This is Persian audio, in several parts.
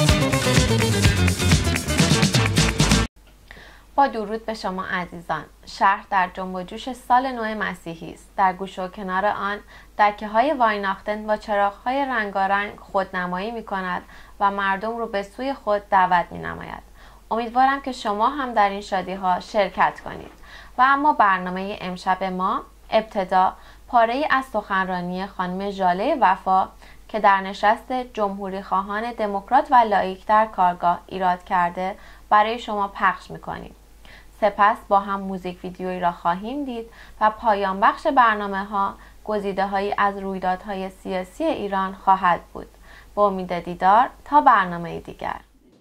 با درود به شما عزیزان. شهر در جنب و جوش سال نو مسیحی است. در گوشه و کنار آن دکه‌های وایناختن با چراغ‌های رنگارنگ خودنمایی می‌کند و مردم رو به سوی خود دعوت می‌نماید. امیدوارم که شما هم در این شادی‌ها شرکت کنید. و اما برنامه امشب ما ابتدا پاره‌ای از سخنرانی خانم ژاله وفا که در نشست جمهوری خواهان دموکرات و لاییک در کارگاه ایراد کرده برای شما پخش می‌کنیم. سپس با هم موزیک ویدیویی را خواهیم دید و پایان بخش برنامه‌ها گزیده‌هایی از رویدادهای سیاسی ایران خواهد بود. با امید دیدار تا برنامه دیگر.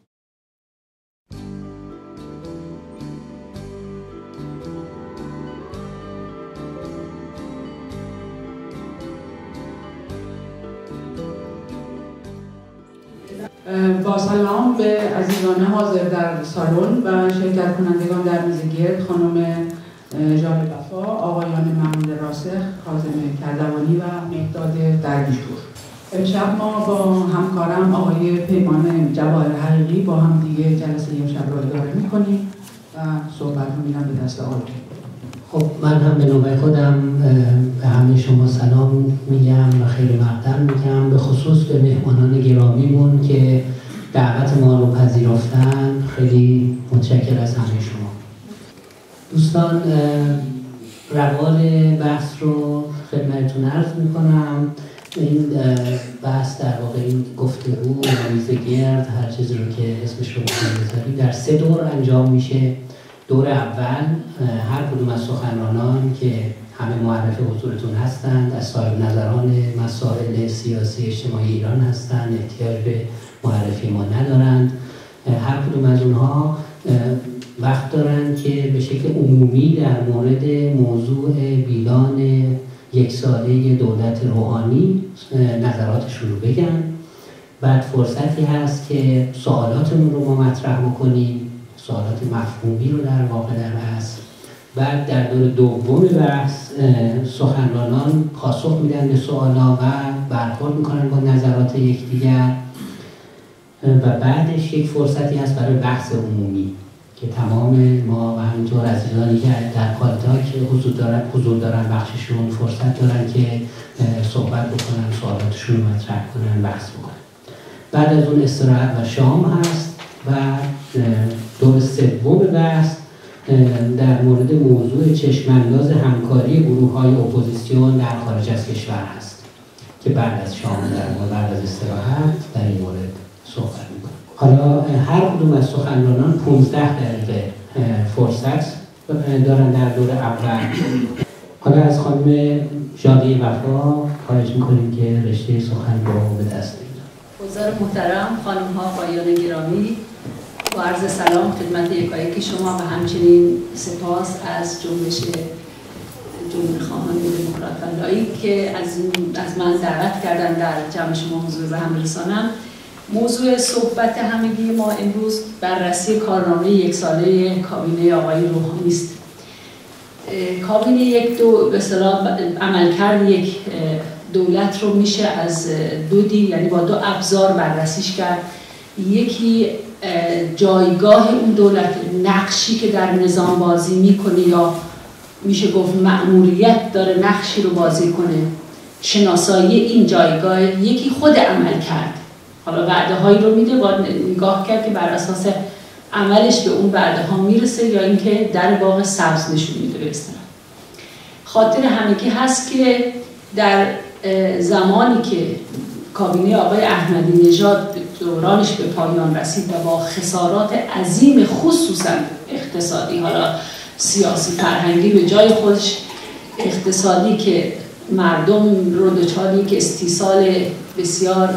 با سلام به عزیزان حاضر در سالن و شرکت کنندگان در میز گرد، خانم ژاله وفا، آقایان محمود راسخ، کاظم کردوانی و مهداد درویشپور. امشب ما با همکارم آقای پیمان جواهر حقیقی با هم دیگه جلسه امشب را اداره می‌کنیم و صحبت رو میدم به دست آقای. خب من هم به نوبه خودم به همه شما سلام میگم و خیلی مقدم میگم، به خصوص به مهمانان گرامیمون که دعوت ما رو پذیرفتن. خیلی متشکر از همه شما دوستان. روال بحث رو خدمتتون عرض میکنم. این بحث در واقع این گفتگو و میز گرد، هر چیزی رو که اسمش رو بذاریم، در 3 دور انجام میشه. دور اول هر کدوم از سخنرانان که همه معرف حضورتون هستند، از صاحب نظران مسائل سیاسی اجتماعی ایران هستند، احتیاج به معرفی ما ندارند. هر کدوم از اونها وقت دارند که به شکل عمومی در مورد موضوع بیلان 1 ساله دولت روحانی نظراتشون رو بگن. بعد فرصتی هست که سوالاتمون رو ما مطرح بکنیم، سوالات مفهومی رو در واقع در بحث. بعد در دور دوم بحث سخنرانان پاسخ میدن به سوالا و برخورد میکنن با نظرات یکدیگر و بعدش یک فرصتی هست برای بحث عمومی که تمام ما و همینطور عزیزانی که در کالتاک حضور دارن بخششون فرصت دارن که صحبت بکنن، سوالاتشون رو مطرح کنن، بحث بکنن. بعد از اون استراحت و شام هست و دور سوم بحث در مورد موضوع چشمانداز همکاری گروه‌های اپوزیسیون در خارج از کشور هست که بعد از شام بعد از استراحت در این مورد صحبت می‌کنیم. حالا هر کدوم از سخنرانان 15 دقیقه فرصت دارن در دور اول. حالا از خانم ژاله وفا خواهش می‌کنیم که رشته سخن رو به دست بگیرن. حضار محترم، خانم‌ها، آقایان گرامی، با عرض سلام خدمت یکایک شما و همچنین سپاس از جنبش جمهوری خواهان دموکرات و لاییک که از من دعوت کردن در جمع شما حضور به هم رسانم. موضوع صحبت همگی ما امروز بررسی کارنامه 1 ساله کابینه آقای روحانی است. کابینه به اصطلاح عملکرد یک دولت رو میشه از 2 دید، یعنی با 2 ابزار بررسیش کرد. یکی جایگاه اون دولت، نقشی که در نظام بازی میکنه یا میشه گفت مأموریت داره نقشی رو بازی کنه، شناسایی این جایگاه. یکی خود عمل کرد، حالا وعده هایی رو میده، باید نگاه کرد که بر اساس عملش به اون وعده ها میرسه یا اینکه در واقع سبز نشون میده. به اصطلاح خاطر همگی هست که در زمانی که کابینه آقای احمدی نژاد دورانش به پایان رسید و با خسارات عظیم خصوصا اقتصادی، حالا سیاسی فرهنگی به جای خودش، اقتصادی که مردم رو دچار یک استیصال بسیار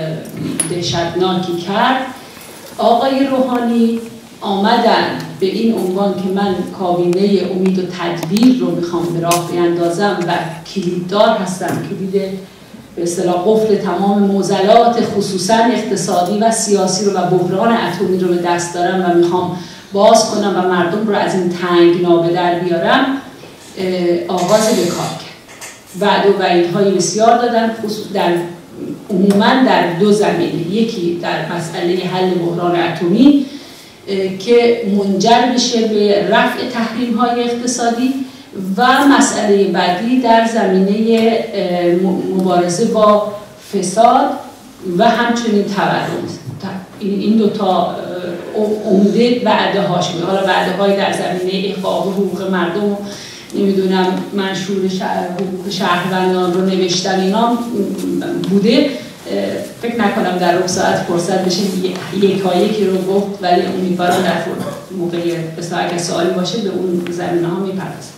دهشتناکی کرد، آقای روحانی آمدن به این عنوان که من کابینه امید و تدبیر رو میخوام به راه بیندازم و کلیددار هستم، کلید به اصطلاح قفل تمام معضلات خصوصا اقتصادی و سیاسی رو و بحران اتمی رو به دست دارم و میخوام باز کنم و مردم رو از این تنگنا به در بیارم. آغاز به کار کرد. وعده و وعیدهای بسیار دادن، در عموما در دو زمینه، یکی در مسئله حل بحران اتمی که منجر بشه به رفع تحریم‌های اقتصادی و مسئله بعدی در زمینه مبارزه با فساد و همچنین تورم. این دو تا عمده وعده‌هاش بود. حالا وعده‌های در زمینه احقاق حقوق مردم، نمیدونم منشور حقوق شهروندان رو نوشتن، اینا بوده. فکر نکنم در ربع ساعت فرصت بشه یکایی رو گفت، ولی امیدوارم در موقع بسیار اگر سوالی باشه به اون زمینه ها میپردازم.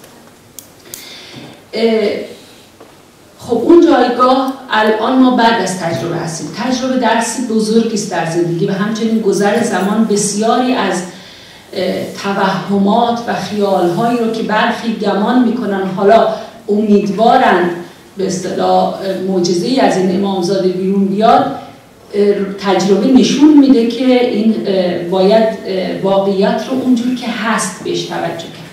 خب اون جایگاه الان ما بعد از تجربه هستیم. تجربه درسی بزرگی است در زندگی و همچنین گذر زمان بسیاری از توهمات و خیالهایی رو که برخی گمان میکنن حالا امیدوارن به اصطلاح معجزه‌ای از این امامزاده بیرون بیاد، تجربه نشون میده که این باید واقعیت رو اونجور که هست بهش توجه کرد.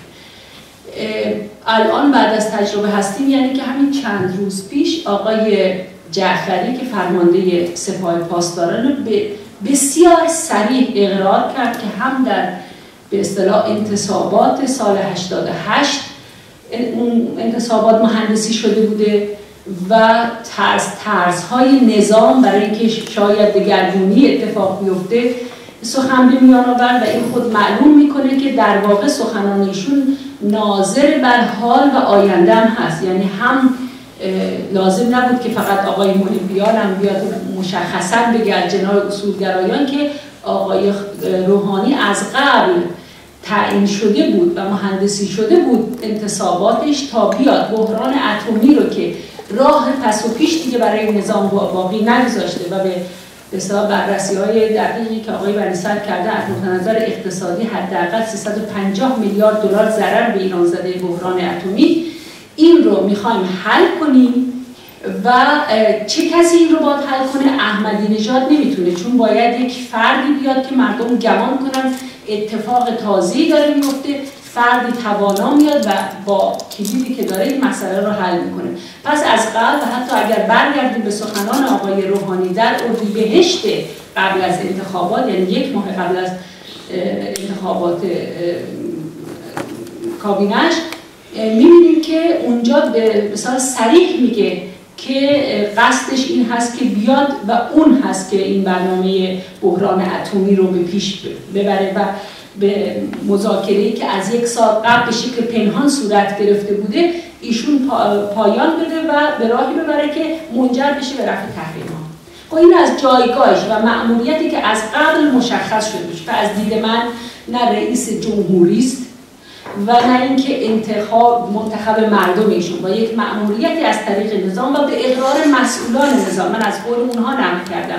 الان بعد از تجربه هستیم، یعنی که همین چند روز پیش آقای جعفری که فرمانده سپاه پاسداران رو بسیار صریح اقرار کرد که هم در به اصطلاح انتصابات سال 88 اون انتصابات مهندسی شده بوده و ترس‌های نظام برای اینکه شاید دگرگونی اتفاق بیفته سخن به میان آورد و این خود معلوم میکنه که در واقع سخنانیشون ناظر بر حال و آینده هم هست. یعنی هم لازم نبود که فقط آقای محبیان هم بیاد مشخصا بگه از جناح اصولگرایان که آقای روحانی از قبل تعیین شده بود و مهندسی شده بود انتصاباتش تا بیاد بحران اتمی رو که راه پس و پیش دیگه برای نظام باقی نگذاشته و به حساب بررسی‌های دقیقی که آقای بنی صدر کرده از نظر اقتصادی حداقل 350 میلیارد دلار ضرر به ایران زده بحران اتمی، این رو می‌خوایم حل کنیم و چه کسی این رو باید حل کنه؟ احمدی نژاد نمیتونه، چون باید یک فردی بیاد که مردم گمان کنن اتفاق تازه‌ای داره میفته، فردی توانا میاد و با کلیدی که داره این مسئله رو حل میکنه. پس از قبل و حتی اگر برگردیم به سخنان آقای روحانی در اردیبهشت قبل از انتخابات، یعنی یک ماه قبل از انتخابات کابینش، میبینیم که اونجا به مثال صریح میگه که قصدش این هست که بیاد و اون هست که این برنامه بحران اتمی رو به پیش ببره و به مذاکره‌ای که از یک سال قبل به شکل پنهان صورت گرفته بوده ایشون پایان بده و به راهی ببره که منجر بشه به رفع تحریم‌ها. خب این از جایگاهش و مأموریتی که از قبل مشخص شده باشه و از دید من نه رئیس جمهوری است و نه اینکه منتخب مردم ایشون، با یک مأموریتی از طریق نظام و به اقرار مسئولان نظام، من از قول اونها نقل کردم،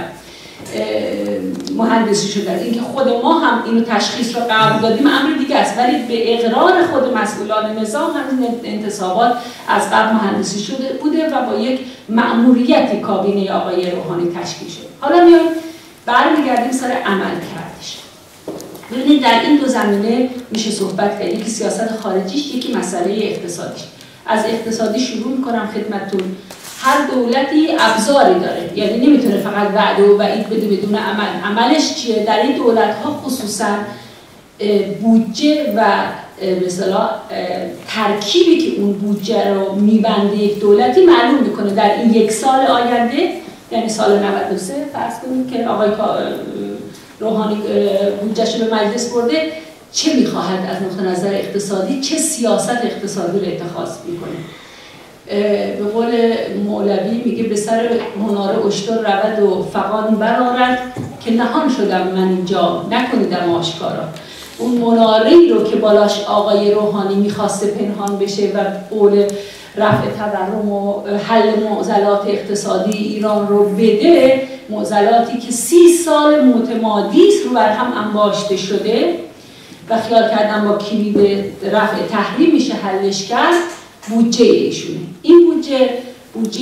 مهندسی شدن. اینکه خود ما هم اینو تشخیص رو قبول دادیم امر دیگه است، ولی به اقرار خود مسئولان نظام همین انتصابات از قبل مهندسی شده بوده و با یک مأموریتی کابینه آقای روحانی تشکیل شده. حالا میایم برمیگردیم سر عمل کردش. ببینید در این دو زمینه میشه صحبت کرد، یکی سیاست خارجیش، یکی مسئله اقتصادیش. از اقتصادی شروع میکنم خدمتتون. هر دولتی ابزاری داره، یعنی نمیتونه فقط وعده و وعید بده بدون عمل. عملش چیه؟ در این دولت‌ها خصوصا بودجه و به اصطلاح ترکیبی که اون بودجه رو میبنده یک دولتی معلوم میکنه در این یک سال آینده، یعنی سال 93 فرض کنید که آقای روحانی بودجه‌ش رو به مجلس برده، چه میخواهد از نقطه نظر اقتصادی، چه سیاست اقتصادی رو اتخاذ میکنه. به قول مولوی میگه به سر مناره اشتر رود و فغان برآرد که نهان شدم من اینجا نکنیدم آشکارا. اون مناره‌ای رو که بالاش آقای روحانی میخواسته پنهان بشه و قول رفع تورم و حل معضلات اقتصادی ایران رو بده، معضلاتی که 30 سال متمادی رو بر هم انباشته شده و خیال کردن با کلید رفع تحریم میشه حلش کرد، بودجه ایشونه. این بودجه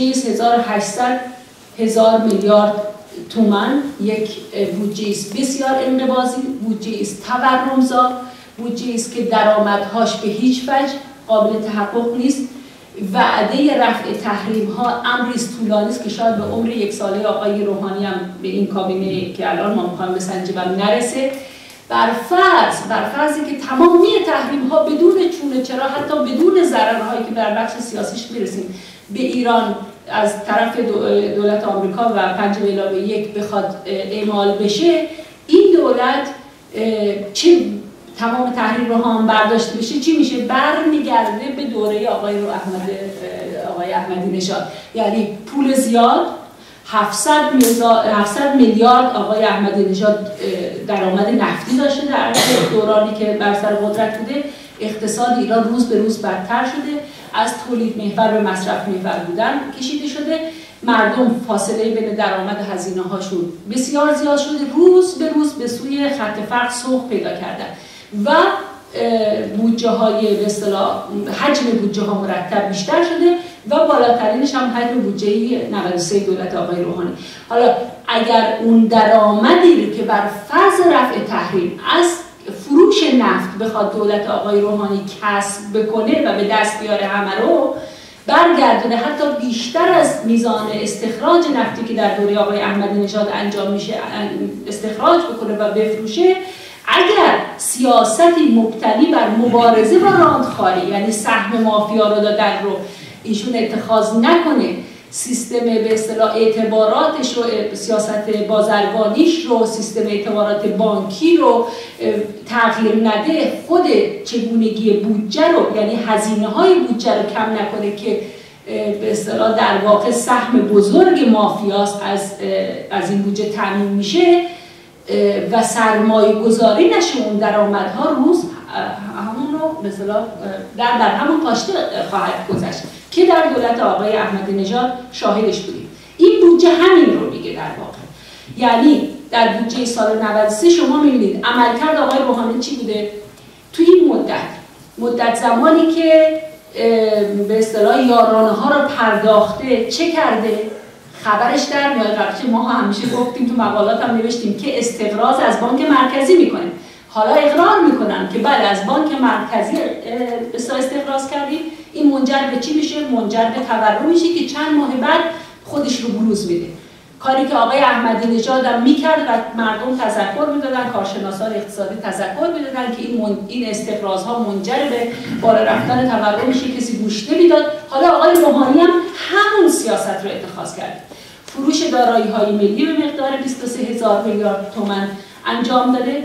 1800 میلیارد تومان، یک بودجه است بسیار انقباضی، بودجه است تورمزا، بودجه است که درآمدهاش به هیچ وجه قابل تحقق نیست. وعده رفع تحریم ها امری طولانی است که شاید به عمر 1 ساله آقای روحانی هم به این کابینه که الان ما می‌خوایم بسنجیم نرسه. بر فرضی که تمامی تحریم ها بدون چونه چرا حتی بدون ضررهایی که در بخش سیاسیش میرسیم به ایران از طرف دولت آمریکا و 5+1 بخواد اعمال بشه، این دولت چه تمام تحریم رو هم برداشته بشه چی میشه؟ برمیگرده به دوره آقای احمدی نژاد. یعنی پول زیاد، 700 میلیارد آقای احمدی نژاد درآمد نفتی داشته در دورانی که بر سر قدرت بوده. اقتصاد ایران روز به روز بدتر شده، از تولید محور به مصرف محور بودن کشیده شده. مردم فاصله بین درآمد هزینه هاشون بسیار زیاد شده، روز به روز به سوی خط فقر سوق پیدا کردن و بودجه های به اصطلاح حجم بودجه ها مرتب بیشتر شده و بالاترینش هم حجم بودجه 93 دولت آقای روحانی. حالا اگر اون درآمدی رو که بر فرض رفع تحریم از فروش نفت بخواد دولت آقای روحانی کسب بکنه و به دست بیاره همه رو برگردونه حتی بیشتر از میزان استخراج نفتی که در دوره آقای احمدی نژاد انجام میشه استخراج بکنه و بفروشه، اگر سیاستی مبتنی بر مبارزه با راندخاری، یعنی سهم مافیا رو دادن رو ایشون اتخاذ نکنه، سیستم به اصطلاح اعتباراتش رو، سیاست بازرگانیش رو، سیستم اعتبارات بانکی رو تغییر نده، خود چگونگی بودجه رو یعنی هزینه های بودجه رو کم نکنه که به اصطلاح در واقع سهم بزرگ مافیاست از این بودجه تامین میشه و سرمایه گذاری نشه اون درآمدها روز همون رو مثلا در همون پاشته خواهد گذشت که در دولت آقای احمدی نژاد شاهدش بودیم. این بودجه همین رو میگه در واقع. یعنی در بودجه سال 93 شما میبینید عملکرد آقای روحانی چی بوده؟ توی این مدت زمانی که به اصطلاح یارانه ها رو پرداخته چه کرده؟ خبرش در میاد. رفته ما همیشه گفتیم تو مقالات هم نوشتیم که استقراض از بانک مرکزی میکنه. حالا اقرار میکنن که بله از بانک مرکزی استقراض کردیم. این منجر به چی میشه؟ منجر به تورم میشه که چند ماه بعد خودش رو بروز میده. کاری که آقای احمدی نژاد هم میکرد و مردم تذکر میدادن، کارشناسان اقتصادی تذکر میدادن که این استقراض ها منجر به بالا رفتن تورم میشه، کسی گوش نمیداد. حالا آقای روحانی هم همون سیاست رو اتخاذ کرد. فروش دارایی های ملی به مقدار 23,000 میلیارد تومان انجام داده.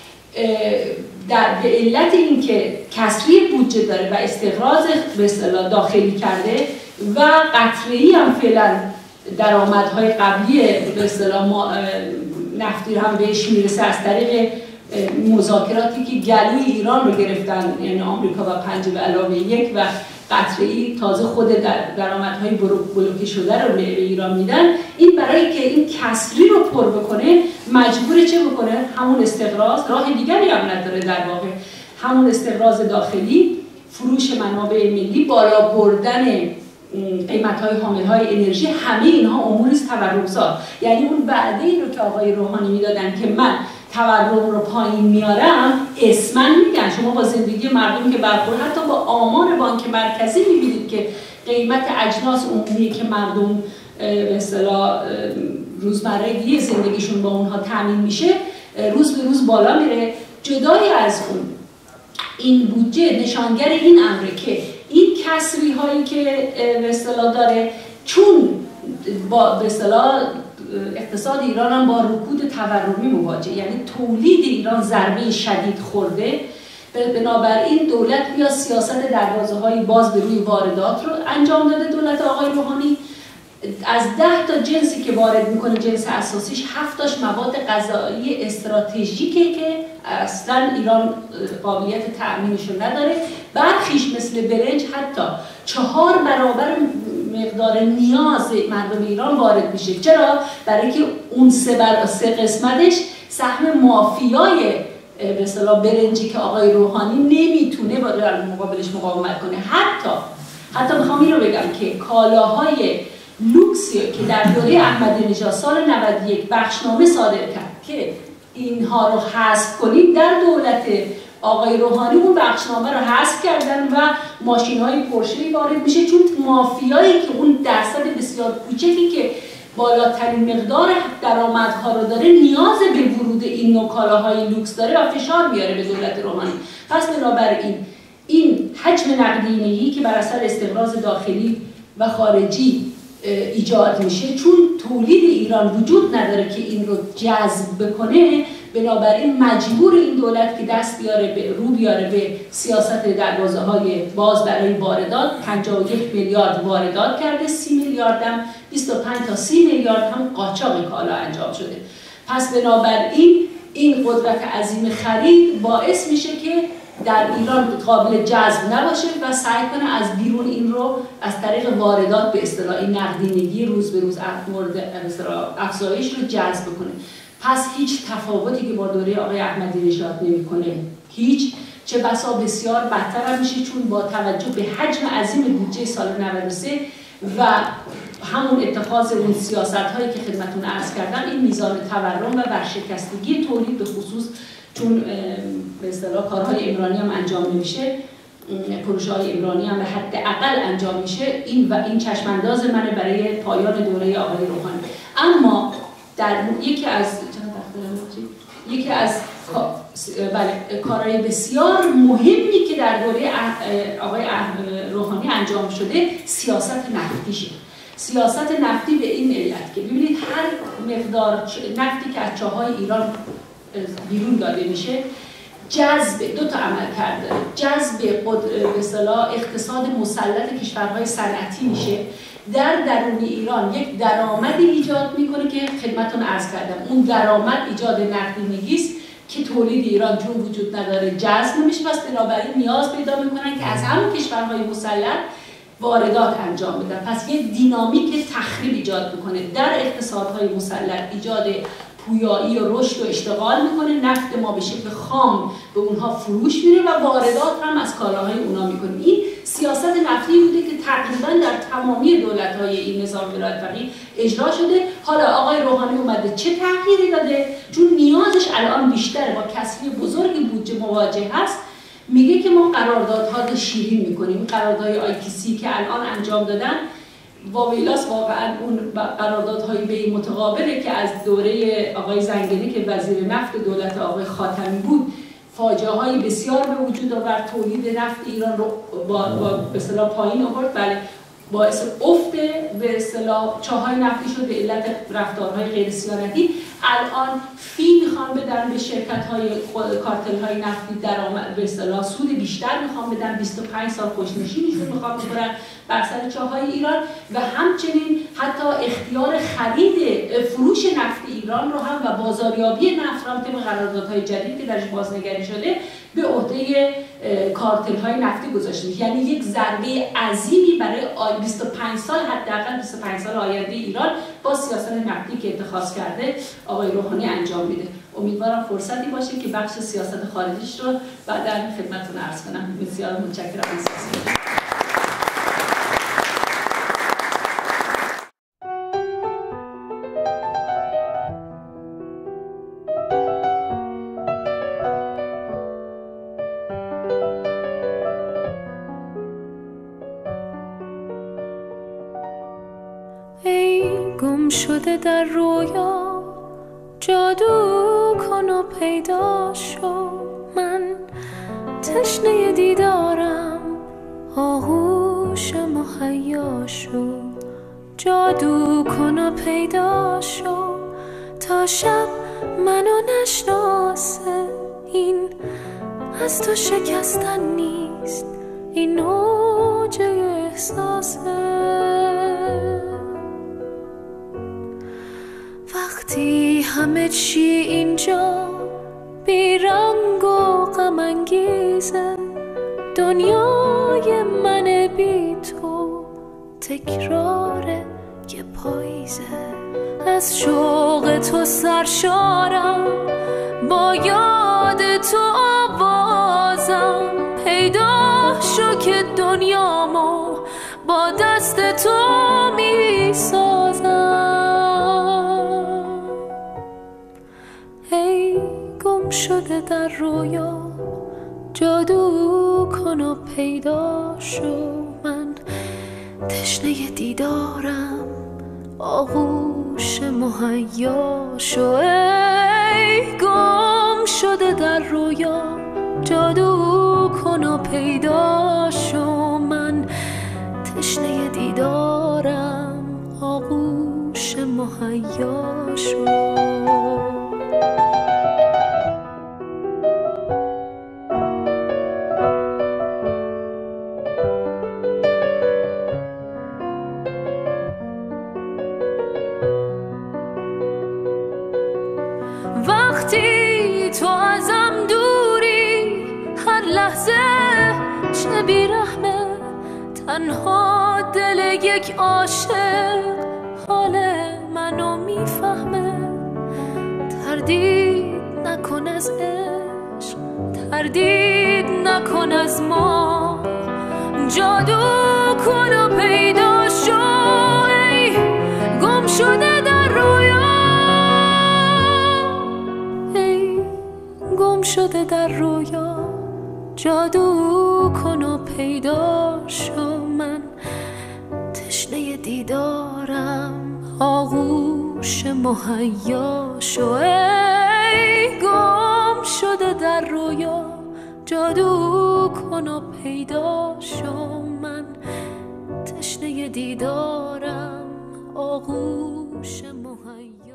به علت اینکه کسری بودجه داره و استقراض به اصطلاح داخلی کرده و قطره‌ای هم فعلا درآمدهای قبلی به اصطلاح نفتی هم بهش میرسه از طریق مذاکراتی که گلوی ایران رو گرفتن، یعنی آمریکا و 5+1 و قطره‌ای تازه خود درآمدهای بلوکه شده رو به ایران میدن. این برای که این کسری رو پر بکنه مجبور چه بکنه؟ همون استقراض، راه دیگری هم نداره در واقع، همون استقراض داخلی، فروش منابع ملی، بالا بردن قیمت‌های حامل‌های انرژی، همه اینها اموری است تورم‌زا. یعنی اون وعده ای رو که آقای روحانی میدادن که من تورم رو پایین میارم اسماً میگن. شما با زندگی مردم که برخورد، حتی با آمار بانک مرکزی میبینید که قیمت اجناس عمومی که مردم به اصطلاح روزمرگی زندگیشون با اونها تامین میشه روز به روز بالا میره. جدای از اون این بودجه نشانگر این امره که این کسری هایی که به اصطلاح داره، چون با به اصطلاح اقتصاد ایران هم با رکود تورمی مواجه، یعنی تولید ایران ضربه شدید خورده، بنابراین دولت بیا سیاست دروازه‌های باز به روی واردات رو انجام داده. دولت آقای روحانی از 10 تا جنسی که وارد میکنه، جنس اساسیش 7 تاش مواد غذایی استراتژیکه که اصلا ایران قابلیت تأمینش رو نداره. برخیش مثل برنج حتی 4 برابر مقدار نیاز مردم ایران وارد میشه. چرا؟ برای که اون 3 قسمتش سهم مافیای به اصطلاح برنجی که آقای روحانی نمیتونه با مقابلش مقاومت کنه. حتی میخوام این رو بگم که کالاهای لوکسی که در دوره احمدی نژاد سال 91 بخشنامه صادر کرد که اینها رو حذف کنیم، در دولت آقای روحانی اون بخشنامه رو حذف کردن و ماشین‌های پورشه وارد میشه، چون مافیایی که اون درصد بسیار کوچکی که بالاترین مقدار درآمدها رو داره نیاز به ورود این نوع کالاهای لوکس داره و فشار میاره به دولت روحانی. پس بنابراین این حجم نقدینگی که بر اثر استقراض داخلی و خارجی ایجاد میشه، چون تولید ایران وجود نداره که این رو جذب بکنه، بنابراین مجبور این دولت که دست بیاره به سیاست دروازه‌های باز برای واردات. 51 میلیارد واردات کرده، 30 میلیارد هم 25 تا 30 میلیارد هم قاچاق کالا انجام شده. پس بنابراین این قدرت عظیم خرید باعث میشه که در ایران قابل جذب نباشه و سعی کنه از بیرون این رو از طریق واردات به اصطلاح این نقدینگی روز به روز مورد افزایش رو جذب کنه. پس هیچ تفاوتی که با دوره آقای احمدی نژاد نمی‌کنه، هیچ، چه بسا بسیار بدتر میشه، چون با توجه به حجم عظیم بودجه سال 93 و همون اتخاذ اون سیاست‌هایی که خدمتتون عرض کردم، این میزان تورم و ورشکستگی تولید به خصوص، چون به اصطلاح کارهای عمرانی هم انجام نمیشه، پروژه‌های عمرانی هم به حد اقل انجام میشه، این چشمانداز منه برای پایان دوره آقای روحانی. اما در یکی از کارهای بسیار مهمی که در دوره آقای روحانی انجام شده سیاست نفتیشه. سیاست نفتی به این علت که ببینید هر مقدار نفتی که از چاهای ایران بیرون داده میشه، جذب دو تا عمل کرده، جذب به اصطلاح اقتصاد مسلط کشورهای صنعتی میشه، در درون ایران یک درآمدی ایجاد میکنه که خدمتتون عرض کردم، اون درآمد ایجاد نقدینگی است که تولید ایران چون وجود نداره جذب نمیشه، پس بنابراین نیاز پیدا میکنن که از همون کشورهای مسلط واردات انجام بدن. پس یک دینامیک تخریب ایجاد میکنه در اقتصادهای مسلط، ایجاد پویایی و رشد و اشتغال میکنه، نفت ما به شکل خام به اونها فروش میره و واردات هم از کالاهای اونها میکنه. این سیاست نفتی بوده که تقریبا در تمامی دولت‌های این نظام ولایت فقیه اجرا شده. حالا آقای روحانی اومده چه تغییری داده؟ چون نیازش الان بیشتره، با کسری بزرگ بودجه مواجه هست، میگه که ما قراردادها رو شیرین میکنیم. قراردادهای ITC که الان انجام دادن واویلاس واقعا اون قراردادهای به متقابله که از دوره آقای زنگنی که وزیر نفت دولت آقای خاتمی بود فاجعه های بسیار به وجود آورد، تولید نفت ایران رو با به اصطلاح پایین آورد، بله باعث افت به اصطلاح چاهای نفتی شد به علت رفتارهای غیر صیانتی. الان فی میخوان بدن به شرکت‌های کارتل‌های نفتی، درآمد به اصطلاح سود بیشتر میخوان بدن، 25 سال خوشنشینیشون میخوان بکنن بر سر چاهای ایران و همچنین حتی اختیار خرید فروش نفت ایران رو هم و بازاریابی نفت رو هم طبق قراردادهای جدید که درش بازنگری شده به عهده کارتل‌های نفتی گذاشته میشه. یعنی یک ضربه عظیمی برای 25 سال، حداقل 25 سال آینده ایران با سیاست نفتی که اتخاذ کرده آقای روحانی انجام میده. امیدوارم فرصتی باشه که بخش سیاست خارجیش رو بعدا خدمتتون عرض کنم. بسیار متشکرم از شده در رویا جادو کن و پیدا شو، من تشنه دیدارم آغوش مهیا شو، جادو کن و پیدا شو تا شب منو نشناسه، این از تو شکستن نیست، این اوج احساسه. وقتی همه چی اینجا بیرنگ و غم انگیزه، دنیای من بی تو تکرار یه پاییزه، از شوق تو سرشارم، با یاد تو آوازم، پیدا شو که دنیامو با دست تو میسازم. ای گم شده در رویا جادو کن و پیدا شو، من تشنه دیدارم، آغوش مهیا شو. ای گم شده در رویا، جادو کن و پیدا شو، من تشنه دیدارم، آغوش مهیا شو. وقتی تو ازم دوری، هر لحظه چه بیرحمه، تنها دل یک عاشق حال منو میفهمه. تردید نکن از عشق، تردید نکن از ما، جادو کن و پیدا شو. ای گم شده در رویا، گم شده در رویا، جادو کن و پیدا شو، من تشنه دیدارم، آغوش مهیا شو. ای گم شده در رویا، جادو کن و پیدا شو، من تشنه دیدارم، آغوش مهیا.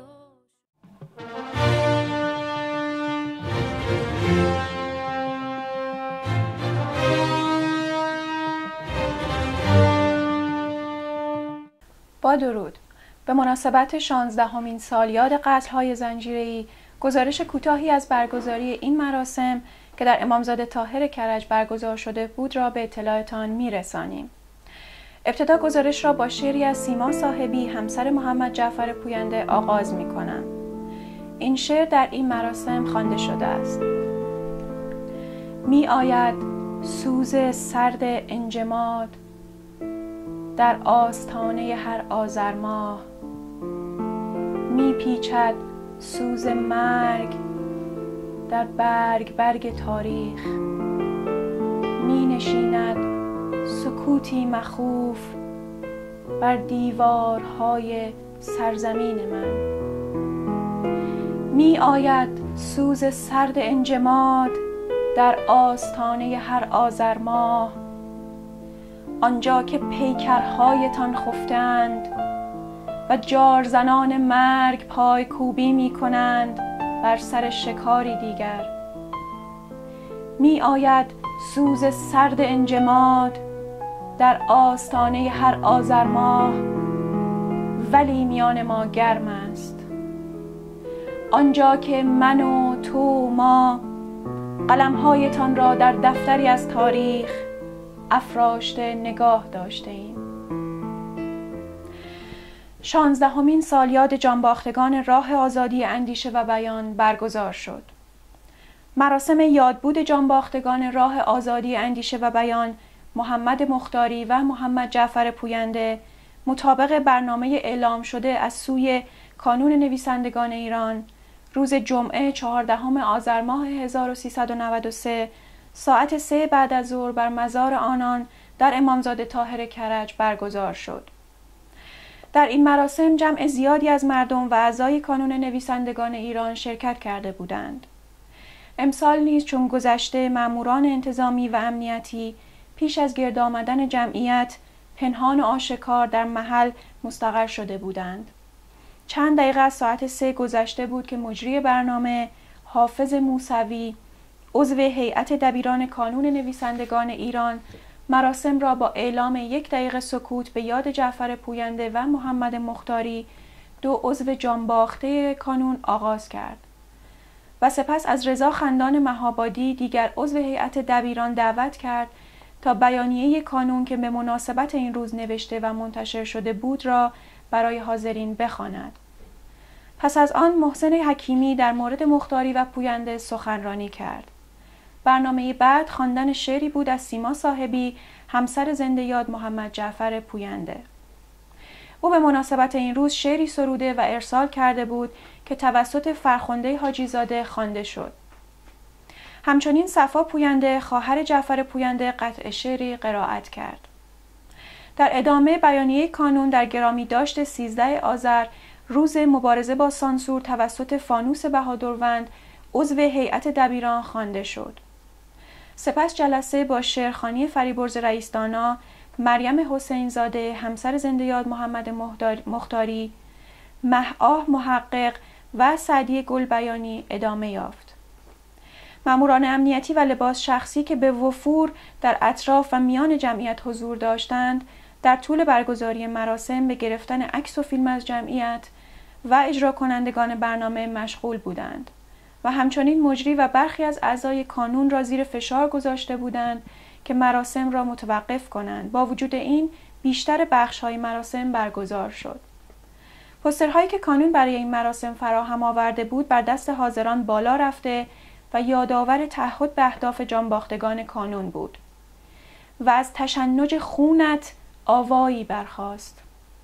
با درود. به مناسبت 16مین سالیاد قتل‌های زنجیره‌ای، گزارش کوتاهی از برگزاری این مراسم که در امامزاده طاهر کرج برگزار شده بود را به اطلاعتان می‌رسانیم. ابتدا گزارش را با شعری از سیما صاحبی، همسر محمد جعفر پوینده آغاز می‌کنم. این شعر در این مراسم خوانده شده است. می آید سوز سرد انجماد در آستانه هر آذر ماه، می پیچد سوز مرگ در برگ برگ تاریخ، می نشیند سکوتی مخوف بر دیوارهای سرزمین من. می آید سوز سرد انجماد در آستانه هر آذر ماه، آنجا که پیکرهایتان خفتند و جارزنان مرگ پایکوبی می کنند بر سر شکاری دیگر. می آید سوز سرد انجماد در آستانه هر آذر ماه، ولی میان ما گرم است، آنجا که من و تو و ما قلمهایتان را در دفتری از تاریخ افراشته نگاه داشته ایم. 16مین سالیاد جانباختگان راه آزادی اندیشه و بیان برگزار شد. مراسم یادبود جانباختگان راه آزادی اندیشه و بیان محمد مختاری و محمد جعفر پوینده مطابق برنامه اعلام شده از سوی کانون نویسندگان ایران روز جمعه 14 آذر ماه 1393 ساعت 3 بعد از ظهر بر مزار آنان در امامزاده طاهر کرج برگزار شد. در این مراسم جمع زیادی از مردم و اعضای کانون نویسندگان ایران شرکت کرده بودند. امسال نیز چون گذشته ماموران انتظامی و امنیتی پیش از گرد آمدن جمعیت پنهان و آشکار در محل مستقر شده بودند. چند دقیقه از ساعت 3 گذشته بود که مجری برنامه حافظ موسوی عضو هیئت دبیران کانون نویسندگان ایران مراسم را با اعلام 1 دقیقه سکوت به یاد جعفر پوینده و محمد مختاری 2 عضو جانباخته کانون آغاز کرد و سپس از رضا خندان مهابادی دیگر عضو هیئت دبیران دعوت کرد تا بیانیه کانون که به مناسبت این روز نوشته و منتشر شده بود را برای حاضرین بخواند. پس از آن محسن حکیمی در مورد مختاری و پوینده سخنرانی کرد. برنامه بعد خواندن شعری بود از سیما صاحبی، همسر زنده یاد محمد جعفر پوینده. او به مناسبت این روز شعری سروده و ارسال کرده بود که توسط فرخنده حاجی زاده خوانده شد. همچنین صفا پوینده خواهر جعفر پوینده قطع شعری قرائت کرد. در ادامه بیانیه کانون در گرامی داشت 13 آذر روز مبارزه با سانسور توسط فانوس بهادروند عضو هیئت دبیران خوانده شد. سپس جلسه با شعرخوانی فریبرز رئیس‌دانا، مریم حسین زاده همسر زنده‌یاد محمد مختاری، مه‌آه محقق و سعدی گلبیانی ادامه یافت. ماموران امنیتی و لباس شخصی که به وفور در اطراف و میان جمعیت حضور داشتند، در طول برگزاری مراسم به گرفتن عکس و فیلم از جمعیت و اجرا کنندگان برنامه مشغول بودند و همچنین مجری و برخی از اعضای کانون را زیر فشار گذاشته بودند که مراسم را متوقف کنند. با وجود این بیشتر بخش‌های مراسم برگزار شد. پوسترهایی که کانون برای این مراسم فراهم آورده بود بر دست حاضران بالا رفته و یادآور تعهد به اهداف جانباختگان کانون بود و از تشنج خونت آوایی برخاست.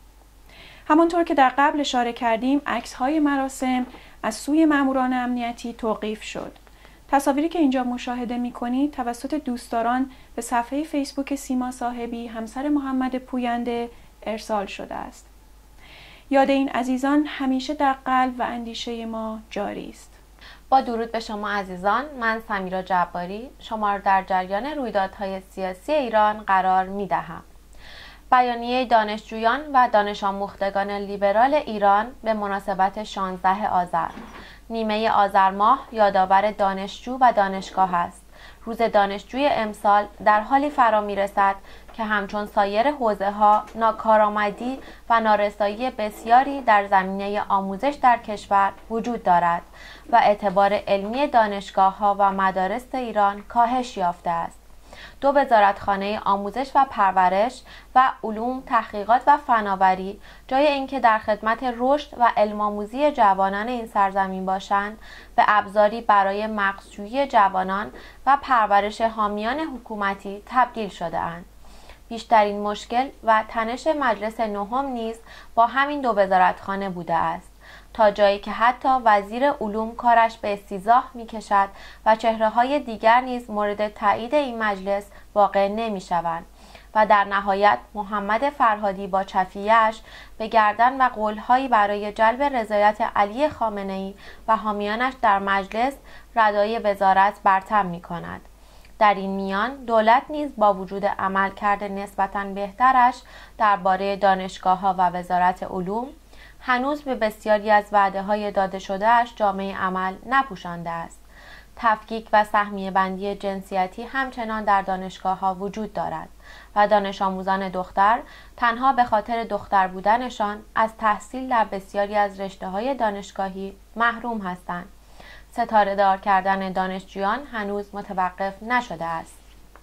همانطور که در قبل اشاره کردیم، عکس‌های مراسم از سوی ماموران امنیتی توقیف شد. تصاویری که اینجا مشاهده می‌کنید توسط دوستداران به صفحه فیسبوک سیما صاحبی همسر محمد پوینده ارسال شده است. یاد این عزیزان همیشه در قلب و اندیشه ما جاری است. با درود به شما عزیزان، من سمیرا جباری شما را در جریان رویدادهای سیاسی ایران قرار می‌دهم. بیانیه دانشجویان و دانش آموختگان لیبرال ایران به مناسبت 16 آذر. نیمه آذر ماه یادآور دانشجو و دانشگاه است. روز دانشجوی امسال در حالی فرا می‌رسد که همچون سایر حوزه‌ها ناکارآمدی و نارسایی بسیاری در زمینه آموزش در کشور وجود دارد و اعتبار علمی دانشگاه‌ها و مدارس ایران کاهش یافته است. 2 وزارتخانه آموزش و پرورش و علوم، تحقیقات و فناوری جای اینکه در خدمت رشد و علم‌آموزی جوانان این سرزمین باشند، به ابزاری برای مغزجویی جوانان و پرورش حامیان حکومتی تبدیل شده‌اند. بیشترین مشکل و تنش مجلس نهم نیز با همین 2 وزارتخانه بوده است، تا جایی که حتی وزیر علوم کارش به استیضاح می‌کشد و چهره‌های دیگر نیز مورد تایید این مجلس واقع نمی‌شوند و در نهایت محمد فرهادی با چفیه‌اش به گردن و قول‌هایی برای جلب رضایت علی خامنه‌ای و حامیانش در مجلس ردای وزارت برطرف می‌کند. در این میان دولت نیز با وجود عملکرد نسبتاً بهترش درباره دانشگاه‌ها و وزارت علوم هنوز به بسیاری از وعده‌های داده شده‌اش جامعه عمل نپوشانده است. تفکیک و سهمیه بندی جنسیتی همچنان در دانشگاه‌ها وجود دارد و دانش آموزان دختر تنها به خاطر دختر بودنشان از تحصیل در بسیاری از رشته‌های دانشگاهی محروم هستند. ستاره دار کردن دانشجویان هنوز متوقف نشده است.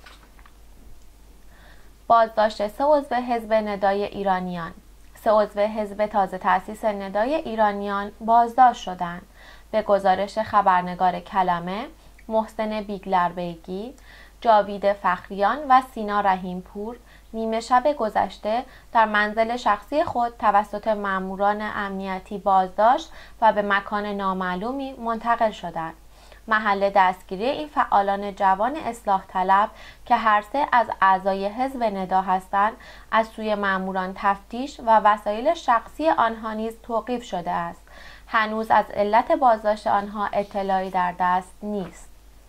بازداشت 3 عضو حزب ندای ایرانیان. 3 عضو حزب تازه تأسیس ندای ایرانیان بازداشت شدند. به گزارش خبرنگار کلمه، محسن بیگلربیگی، جاوید فخریان و سینا رحیمپور نیمه شب گذشته در منزل شخصی خود توسط ماموران امنیتی بازداشت و به مکان نامعلومی منتقل شدند. محل دستگیری این فعالان جوان اصلاح طلب که هر 3 از اعضای حزب ندا هستند، از سوی ماموران تفتیش و وسایل شخصی آنها نیز توقیف شده است. هنوز از علت بازداشت آنها اطلاعی در دست نیست.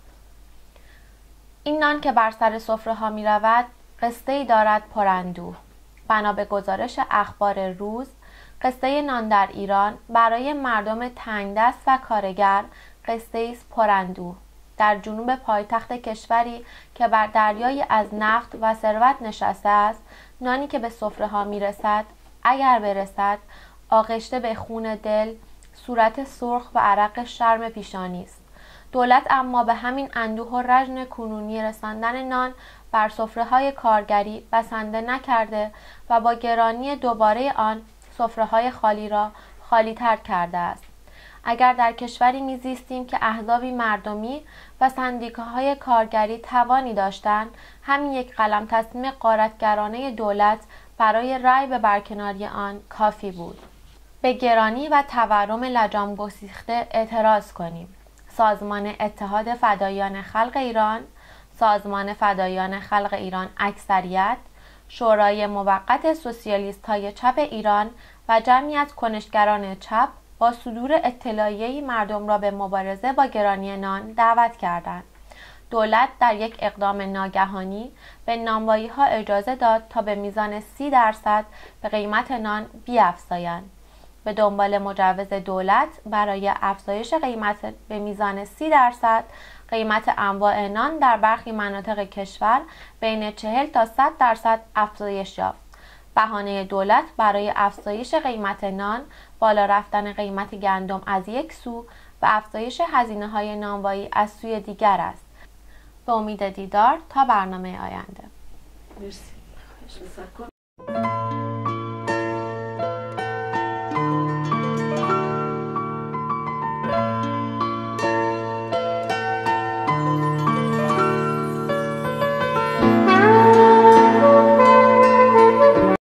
این نان که بر سر سفره ها می رود قصه‌ای دارد پراندوه. بنا به گزارش اخبار روز، قصه نان در ایران برای مردم تنگدست و کارگر قصه‌ای است پراندوه. در جنوب پایتخت کشوری که بر دریایی از نفت و ثروت نشسته است، نانی که به سفره ها می رسد، اگر برسد، آغشته به خون دل، صورت سرخ و عرق شرم پیشانی است. دولت اما به همین اندوه و رژن کنونی رساندن نان بر سفره‌های کارگری بسنده نکرده و با گرانی دوباره آن سفره‌های خالی را خالی تر کرده است. اگر در کشوری میزیستیم که احزابی مردمی و سندیکاهای کارگری توانی داشتند، همین یک قلم تصمیم غارتگرانه دولت برای رأی به برکناری آن کافی بود. به گرانی و تورم لجام گسیخته اعتراض کنیم. سازمان اتحاد فداییان خلق ایران، سازمان فداییان خلق ایران اکثریت، شورای موقت سوسیالیست‌های چپ ایران و جمعی از کنشگران چپ با صدور اطلاعیه‌ای مردم را به مبارزه با گرانی نان دعوت کردند. دولت در یک اقدام ناگهانی به نانوایی‌ها اجازه داد تا به میزان 30% به قیمت نان بیفزایند. به دنبال مجوز دولت برای افزایش قیمت به میزان 30%، قیمت انواع نان در برخی مناطق کشور بین 40 تا 100% افزایش یافت. بهانه دولت برای افزایش قیمت نان، بالا رفتن قیمت گندم از یک سو و افزایش هزینه‌های نانوایی از سوی دیگر است. به امید دیدار تا برنامه آینده. مرسی.